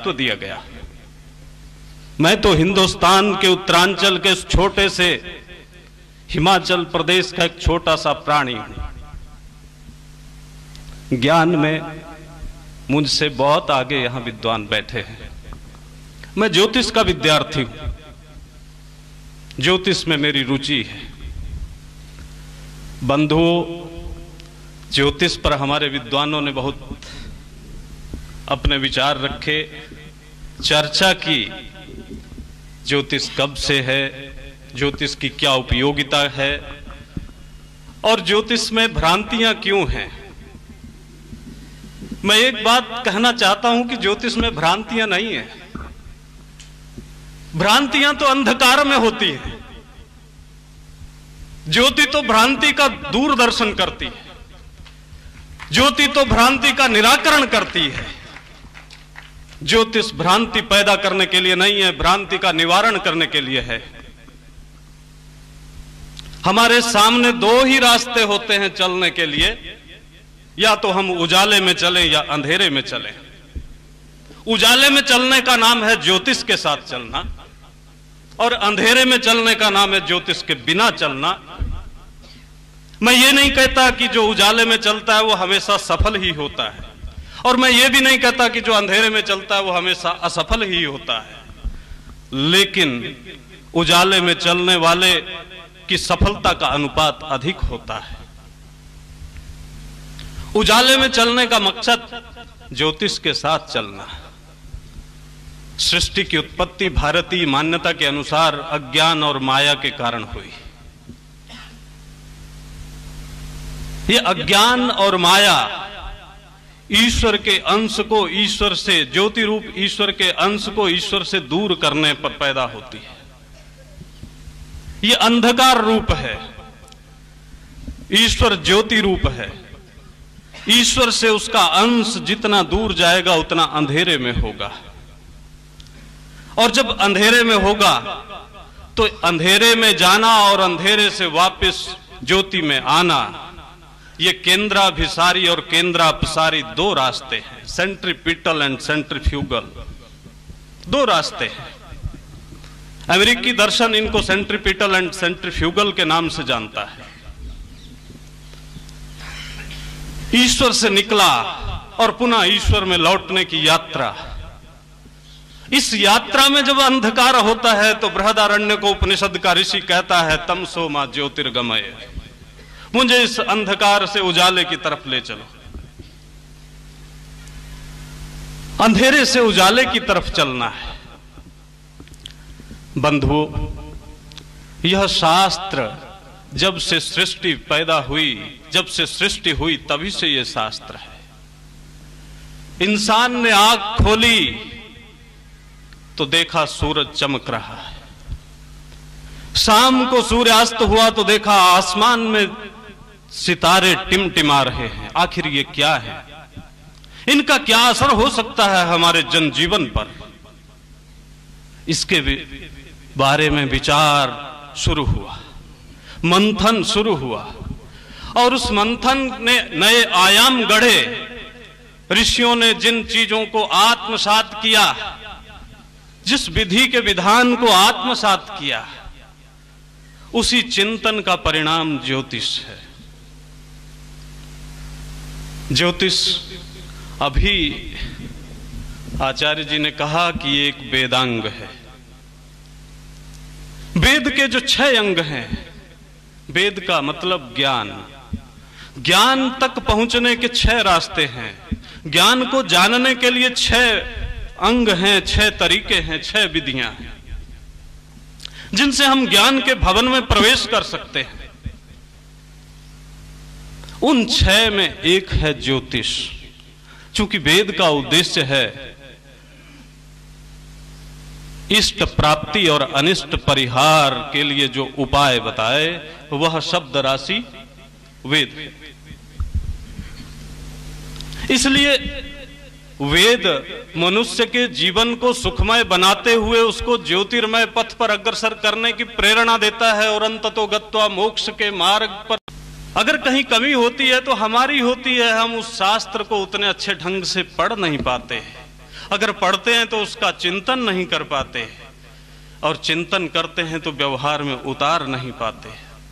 दायित्व दिया गया। मैं तो हिंदुस्तान के उत्तरांचल के इस छोटे से हिमाचल प्रदेश का एक छोटा सा प्राणी हूं। ज्ञान में मुझसे बहुत आगे यहां विद्वान बैठे हैं। मैं ज्योतिष का विद्यार्थी हूं, ज्योतिष में मेरी रुचि है। बंधुओं, ज्योतिष पर हमारे विद्वानों ने बहुत अपने विचार रखे, चर्चा की। ज्योतिष कब से है, ज्योतिष की क्या उपयोगिता है और ज्योतिष में भ्रांतियां क्यों हैं। मैं एक बात कहना चाहता हूं कि ज्योतिष में भ्रांतियां नहीं है। भ्रांतियां तो अंधकार में होती है। ज्योति तो भ्रांति का दूरदर्शन करती है, ज्योति तो भ्रांति का निराकरण करती है। ज्योतिष भ्रांति पैदा करने के लिए नहीं है, भ्रांति का निवारण करने के लिए है। हमारे सामने दो ही रास्ते होते हैं चलने के लिए, या तो हम उजाले में चलें या अंधेरे में चलें। उजाले में चलने का नाम है ज्योतिष के साथ चलना, और अंधेरे में चलने का नाम है ज्योतिष के बिना चलना। मैं ये नहीं कहता कि जो उजाले में चलता है वो हमेशा सफल ही होता है, और मैं ये भी नहीं कहता कि जो अंधेरे में चलता है वो हमेशा असफल ही होता है। लेकिन उजाले में चलने वाले की सफलता का अनुपात अधिक होता है। उजाले में चलने का मकसद ज्योतिष के साथ चलना। सृष्टि की उत्पत्ति भारतीय मान्यता के अनुसार अज्ञान और माया के कारण हुई। ये अज्ञान और माया ईश्वर के अंश को ईश्वर से, ज्योति रूप ईश्वर के अंश को ईश्वर से दूर करने पर पैदा होती है। ये अंधकार रूप है, ईश्वर ज्योति रूप है। ईश्वर से उसका अंश जितना दूर जाएगा उतना अंधेरे में होगा, और जब अंधेरे में होगा तो अंधेरे में जाना और अंधेरे से वापस ज्योति में आना, ये केंद्राभिसारी और केंद्रापसारी दो रास्ते हैं। सेंट्रीपिटल एंड सेंट्रीफ्यूगल दो रास्ते हैं। अमेरिकी दर्शन इनको सेंट्रीपिटल एंड सेंट्रीफ्यूगल के नाम से जानता है। ईश्वर से निकला और पुनः ईश्वर में लौटने की यात्रा। इस यात्रा में जब अंधकार होता है तो बृहदारण्य को उपनिषद का ऋषि कहता है, तमसो मा ज्योतिर्गमय, मुझे इस अंधकार से उजाले की तरफ ले चलो। अंधेरे से उजाले की तरफ चलना है। बंधुओं, यह शास्त्र जब से सृष्टि पैदा हुई, जब से सृष्टि हुई तभी से यह शास्त्र है। इंसान ने आंख खोली तो देखा सूरज चमक रहा है, शाम को सूर्यास्त हुआ तो देखा आसमान में सितारे टिमटिमा रहे हैं। आखिर ये क्या है, इनका क्या असर हो सकता है हमारे जनजीवन पर? इसके बारे में विचार शुरू हुआ, मंथन शुरू हुआ, और उस मंथन ने नए आयाम गढ़े। ऋषियों ने जिन चीजों को आत्मसात किया, जिस विधि के विधान को आत्मसात किया, उसी चिंतन का परिणाम ज्योतिष है। ज्योतिष अभी आचार्य जी ने कहा कि एक वेदांग है। वेद के जो 6 अंग हैं, वेद का मतलब ज्ञान, ज्ञान तक पहुंचने के 6 रास्ते हैं। ज्ञान को जानने के लिए 6 अंग हैं, 6 तरीके हैं, 6 विधियां हैं, जिनसे हम ज्ञान के भवन में प्रवेश कर सकते हैं। उन 6 में एक है ज्योतिष। चूंकि वेद का उद्देश्य है इष्ट प्राप्ति और अनिष्ट परिहार के लिए जो उपाय बताए, वह शब्द राशि वेद। इसलिए वेद मनुष्य के जीवन को सुखमय बनाते हुए उसको ज्योतिर्मय पथ पर अग्रसर करने की प्रेरणा देता है, और अंततो गत्वा मोक्ष के मार्ग पर। अगर कहीं कमी होती है तो हमारी होती है, हम उस शास्त्र को उतने अच्छे ढंग से पढ़ नहीं पाते, अगर पढ़ते हैं तो उसका चिंतन नहीं कर पाते, और चिंतन करते हैं तो व्यवहार में उतार नहीं पाते।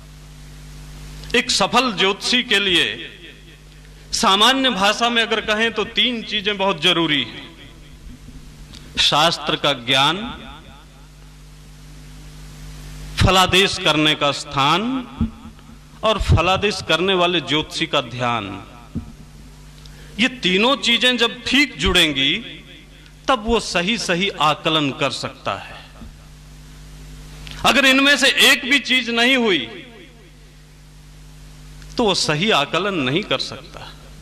एक सफल ज्योतिषी के लिए सामान्य भाषा में अगर कहें तो 3 चीजें बहुत जरूरी हैं। शास्त्र का ज्ञान, फलादेश करने का स्थान, और फलादेश करने वाले ज्योतिषी का ध्यान। ये तीनों चीजें जब ठीक जुड़ेंगी तब वो सही सही आकलन कर सकता है। अगर इनमें से एक भी चीज नहीं हुई तो वो सही आकलन नहीं कर सकता।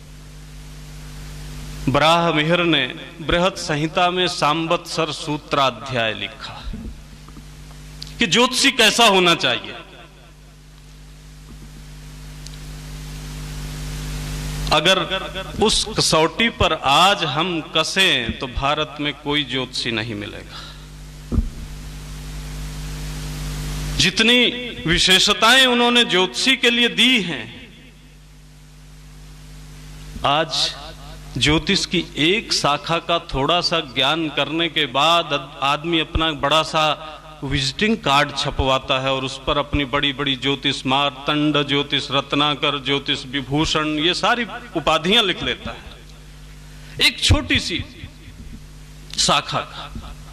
बराह मिहिर ने बृहत संहिता में सांवत्सर सूत्राध्याय लिखा कि ज्योतिषी कैसा होना चाहिए। अगर उस कसौटी पर आज हम कसें तो भारत में कोई ज्योतिषी नहीं मिलेगा। जितनी विशेषताएं उन्होंने ज्योतिषी के लिए दी हैं, आज ज्योतिष की एक शाखा का थोड़ा सा ज्ञान करने के बाद आदमी अपना बड़ा सा विजिटिंग कार्ड छपवाता है और उस पर अपनी बड़ी बड़ी ज्योतिष मार्तंड, ज्योतिष रत्नाकर, ज्योतिष विभूषण, ये सारी उपाधियां लिख लेता है एक छोटी सी शाखा का।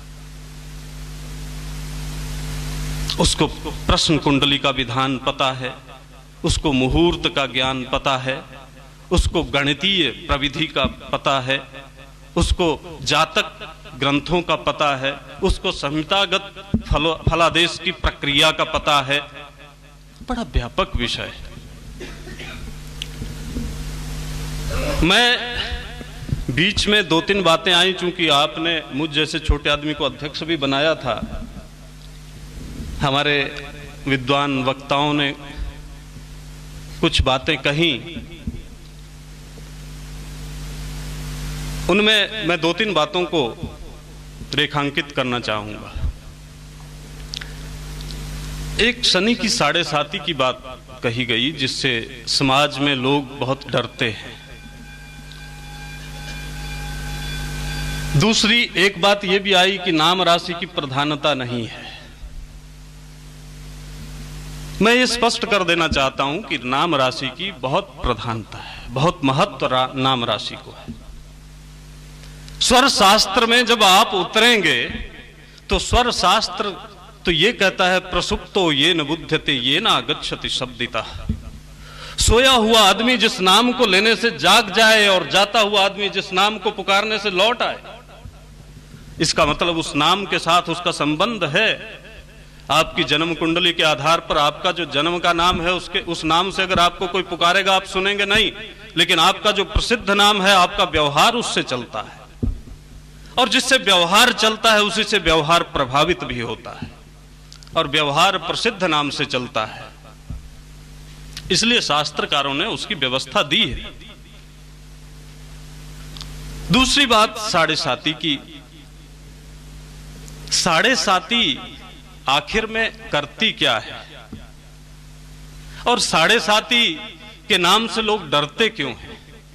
उसको प्रश्न कुंडली का विधान पता है, उसको मुहूर्त का ज्ञान पता है, उसको गणितीय प्रविधि का पता है, उसको जातक ग्रंथों का पता है, उसको संहितागत फलादेश की प्रक्रिया का पता है। बड़ा व्यापक विषय है। मैं बीच में 2-3 बातें आई, चूंकि आपने मुझ जैसे छोटे आदमी को अध्यक्ष भी बनाया था। हमारे विद्वान वक्ताओं ने कुछ बातें कही, उनमें मैं 2-3 बातों को रेखांकित करना चाहूंगा। एक शनि की 7.5 की बात कही गई जिससे समाज में लोग बहुत डरते हैं। दूसरी एक बात यह भी आई कि नाम राशि की प्रधानता नहीं है। मैं ये स्पष्ट कर देना चाहता हूं कि नाम राशि की बहुत प्रधानता है, बहुत महत्व नाम राशि को है। स्वर शास्त्र में जब आप उतरेंगे तो स्वर शास्त्र तो ये कहता है प्रसुप्तो ये न बुध्यते ये न आगच्छति शब्दिता। सोया हुआ आदमी जिस नाम को लेने से जाग जाए और जाता हुआ आदमी जिस नाम को पुकारने से लौट आए, इसका मतलब उस नाम के साथ उसका संबंध है। आपकी जन्म कुंडली के आधार पर आपका जो जन्म का नाम है उस नाम से अगर आपको कोई पुकारेगा आप सुनेंगे नहीं, लेकिन आपका जो प्रसिद्ध नाम है आपका व्यवहार उससे चलता है, और जिससे व्यवहार चलता है उसी से व्यवहार प्रभावित भी होता है, और व्यवहार प्रसिद्ध नाम से चलता है। इसलिए शास्त्रकारों ने उसकी व्यवस्था दी है। दूसरी बात 7.5 की। 7.5 आखिर में करती क्या है, और 7.5 के नाम से लोग डरते क्यों हैं?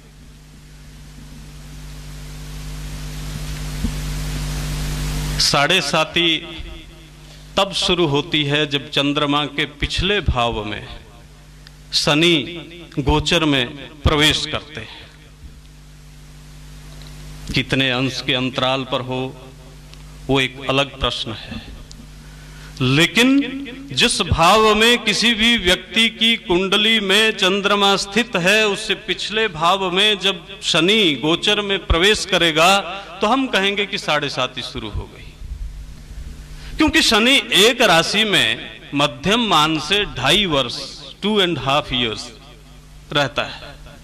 साढ़े साती तब शुरू होती है जब चंद्रमा के पिछले भाव में शनि गोचर में प्रवेश करते हैं। कितने अंश के अंतराल पर हो वो एक अलग प्रश्न है, लेकिन जिस भाव में किसी भी व्यक्ति की कुंडली में चंद्रमा स्थित है उससे पिछले भाव में जब शनि गोचर में प्रवेश करेगा तो हम कहेंगे कि 7.5 शुरू हो गई, क्योंकि शनि एक राशि में मध्यम मान से 2.5 वर्ष 2.5 years रहता है,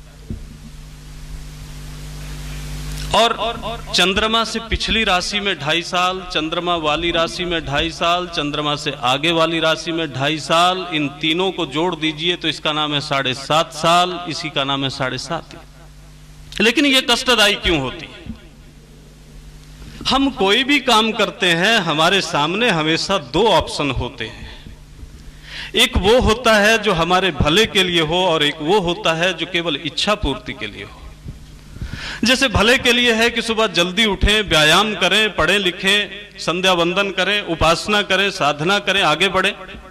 और चंद्रमा से पिछली राशि में 2.5 साल, चंद्रमा वाली राशि में 2.5 साल, चंद्रमा से आगे वाली राशि में 2.5 साल, इन तीनों को जोड़ दीजिए तो इसका नाम है 7.5 साल, इसी का नाम है 7.5। लेकिन यह कष्टदायी क्यों होती है? हम कोई भी काम करते हैं हमारे सामने हमेशा 2 ऑप्शन होते हैं। एक वो होता है जो हमारे भले के लिए हो, और एक वो होता है जो केवल इच्छा पूर्ति के लिए हो। जैसे भले के लिए है कि सुबह जल्दी उठें, व्यायाम करें, पढ़ें लिखें, संध्या वंदन करें, उपासना करें, साधना करें, आगे बढ़ें।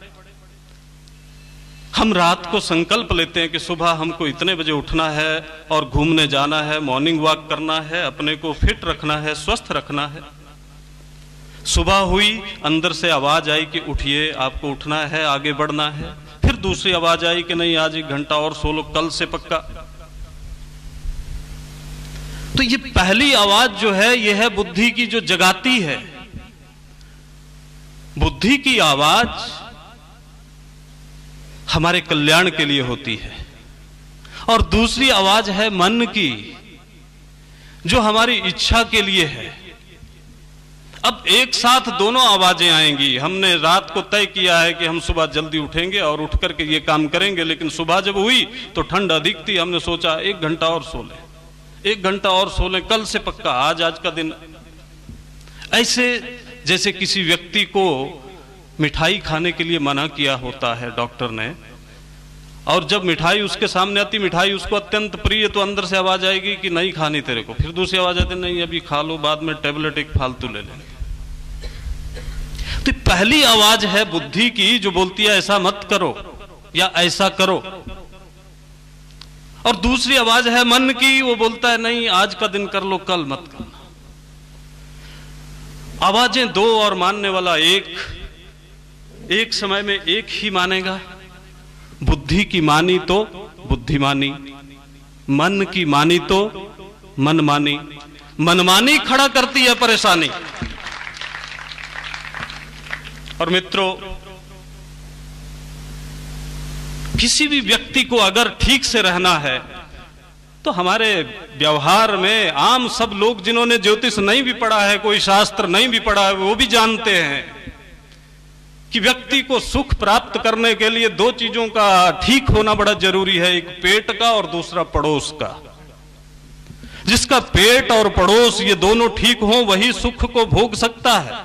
हम रात को संकल्प लेते हैं कि सुबह हमको इतने बजे उठना है और घूमने जाना है, मॉर्निंग वॉक करना है, अपने को फिट रखना है, स्वस्थ रखना है। सुबह हुई, अंदर से आवाज आई कि उठिए, आपको उठना है, आगे बढ़ना है। फिर दूसरी आवाज आई कि नहीं, आज 1 घंटा और सो लो, कल से पक्का। तो ये पहली आवाज जो है, ये है बुद्धि की, जो जगाती है। बुद्धि की आवाज हमारे कल्याण के लिए होती है, और दूसरी आवाज है मन की, जो हमारी इच्छा के लिए है। अब एक साथ दोनों आवाजें आएंगी। हमने रात को तय किया है कि हम सुबह जल्दी उठेंगे और उठ करके ये काम करेंगे, लेकिन सुबह जब हुई तो ठंड अधिक थी, हमने सोचा 1 घंटा और सो लें, 1 घंटा और सो लें, कल से पक्का, आज का दिन। ऐसे जैसे किसी व्यक्ति को मिठाई खाने के लिए मना किया होता है डॉक्टर ने, और जब मिठाई उसके सामने आती, मिठाई उसको अत्यंत प्रिय, तो अंदर से आवाज आएगी कि नहीं खानी तेरे को। फिर दूसरी आवाज आती, नहीं अभी खा लो, बाद में टेबलेट एक फालतू ले लेंगे। तो पहली आवाज है बुद्धि की, जो बोलती है ऐसा मत करो या ऐसा करो, और दूसरी आवाज है मन की, वो बोलता है नहीं आज का दिन कर लो, कल मत करना। आवाजें दो और मानने वाला एक समय में एक ही मानेगा। बुद्धि की मानी तो बुद्धिमानी, मन की मानी तो मनमानी। मनमानी खड़ा करती है परेशानी। और मित्रों, किसी भी व्यक्ति को अगर ठीक से रहना है तो हमारे व्यवहार में आम सब लोग जिन्होंने ज्योतिष नहीं भी पढ़ा है, कोई शास्त्र नहीं भी पढ़ा है, वो भी जानते हैं कि व्यक्ति को सुख प्राप्त करने के लिए 2 चीजों का ठीक होना बड़ा जरूरी है, एक पेट का और दूसरा पड़ोस का। जिसका पेट और पड़ोस ये दोनों ठीक हो, वही सुख को भोग सकता है।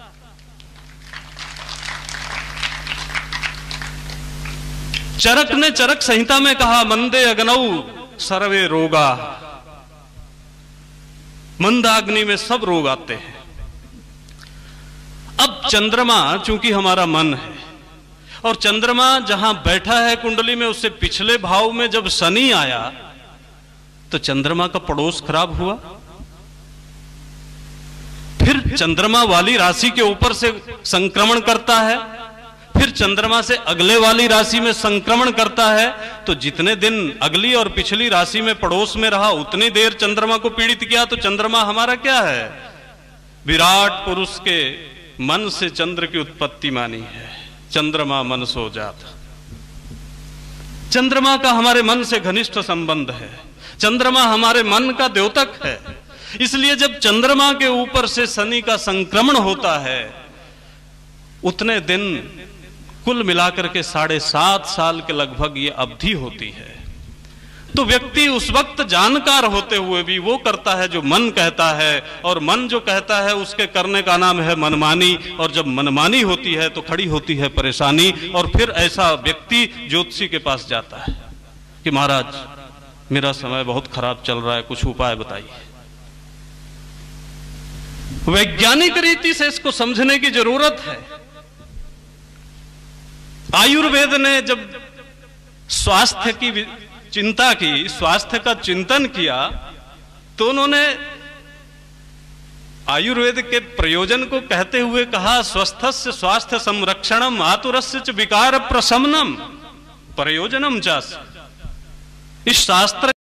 चरक ने चरक संहिता में कहा, मंदे अग्नौ सर्वे रोगा। मंदाग्नि में सब रोग आते हैं। अब चंद्रमा चूंकि हमारा मन है, और चंद्रमा जहां बैठा है कुंडली में, उससे पिछले भाव में जब शनि आया तो चंद्रमा का पड़ोस खराब हुआ। फिर चंद्रमा वाली राशि के ऊपर से संक्रमण करता है, फिर चंद्रमा से अगले वाली राशि में संक्रमण करता है। तो जितने दिन अगली और पिछली राशि में पड़ोस में रहा, उतनी देर चंद्रमा को पीड़ित किया। तो चंद्रमा हमारा क्या है? विराट पुरुष के मन से चंद्र की उत्पत्ति मानी है। चंद्रमा मन सो जाता। चंद्रमा का हमारे मन से घनिष्ठ संबंध है। चंद्रमा हमारे मन का द्योतक है। इसलिए जब चंद्रमा के ऊपर से शनि का संक्रमण होता है, उतने दिन कुल मिलाकर के 7.5 साल के लगभग ये अवधि होती है। तो व्यक्ति उस वक्त जानकार होते हुए भी वो करता है जो मन कहता है, और मन जो कहता है उसके करने का नाम है मनमानी। और जब मनमानी होती है तो खड़ी होती है परेशानी। और फिर ऐसा व्यक्ति ज्योतिषी के पास जाता है कि महाराज मेरा समय बहुत खराब चल रहा है, कुछ उपाय बताइए। वैज्ञानिक रीति से इसको समझने की जरूरत है। आयुर्वेद ने जब स्वास्थ्य की चिंता की, स्वास्थ्य का चिंतन किया, तो उन्होंने आयुर्वेद के प्रयोजन को कहते हुए कहा, स्वस्थस्य स्वास्थ्य संरक्षणम आतुरस्य च विकार प्रशमनम प्रयोजनम चास्य। इस शास्त्र